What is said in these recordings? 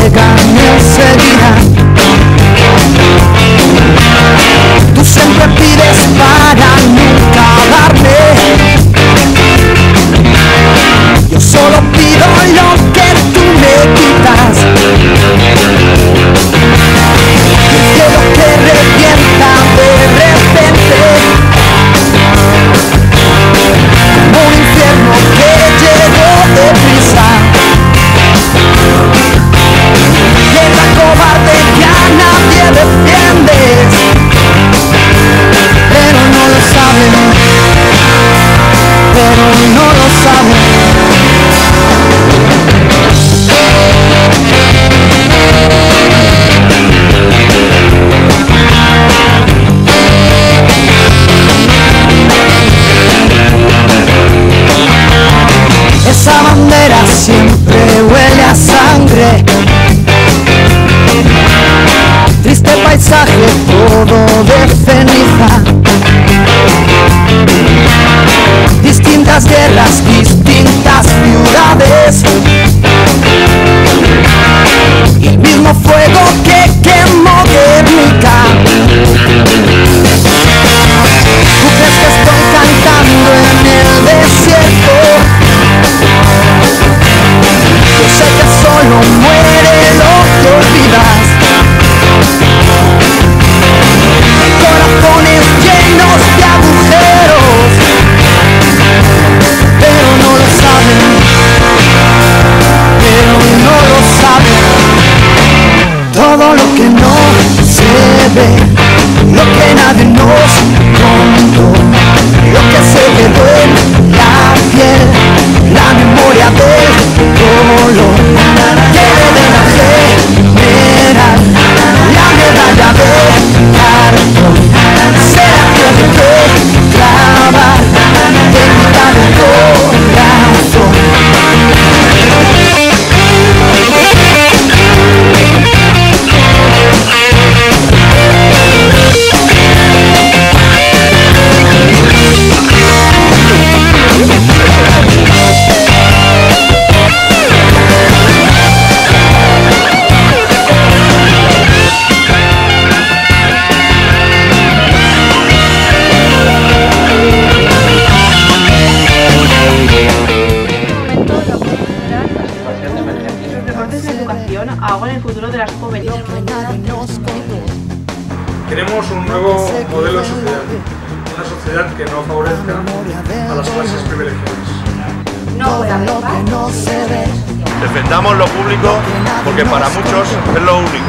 llegan enseguida. Tú siempre pides para nunca darme. Yo solo pido lo que tú me quitas. Y el cielo que revienta de repente, como un infierno que llegó deprisa. Guerra cobarde que a nadie defiendes, pero no lo saben, pero no lo saben. Esa bandera siempre huele a sangre, triste paisaje todo de ceniza, distintas guerras, distintas ciudades, y el mismo fuego que quemó Guernica. ¿Tú crees que estoy cantando en el desierto? Yo sé que solo muere lo que olvidas. Corazones llenos de agujeros, pero no lo saben, pero no lo saben. Todo lo que no se ve, lo que nadie nos contó, lo que se quedó en la piel, la memoria del color que de la general, la medalla de cartón, será que hay que clavar en mitad del corazón. Ahora en el futuro de las jóvenes. Queremos un nuevo modelo de sociedad, una sociedad que no favorezca a las clases privilegiadas. No puede haber paz. Defendamos lo público porque para muchos es lo único.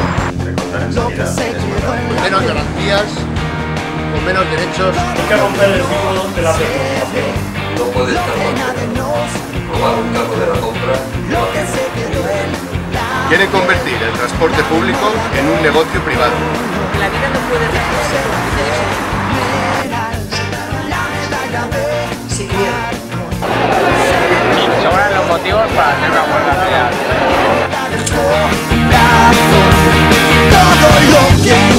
Con menos garantías, con menos derechos. Hay que romper el círculo de la preocupación. No puede estar condenado. Robar un carro de la compra. Quieren convertir el transporte público en un negocio privado. La vida no puede regirse por criterios. Y sobran los motivos para hacer una huelga real. Todo lo que